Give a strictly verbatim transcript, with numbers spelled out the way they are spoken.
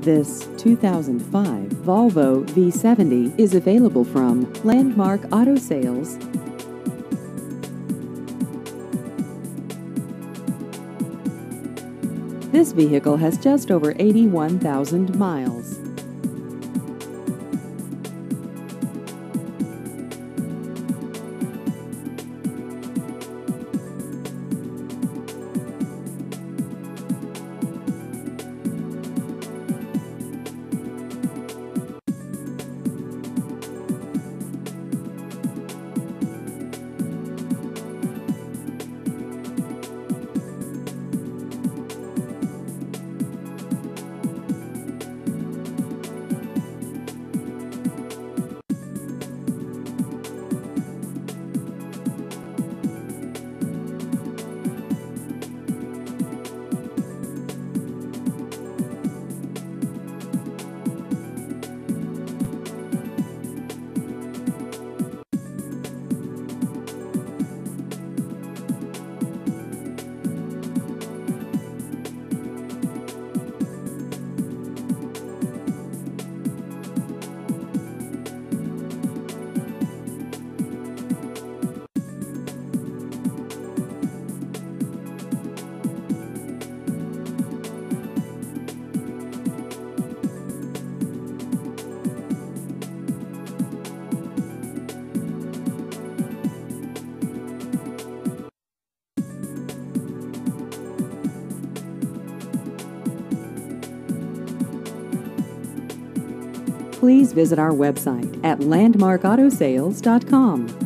This two thousand five Volvo V seventy is available from Landmark Auto Sales. This vehicle has just over eighty-one thousand miles. Please visit our website at landmark auto sales dot com.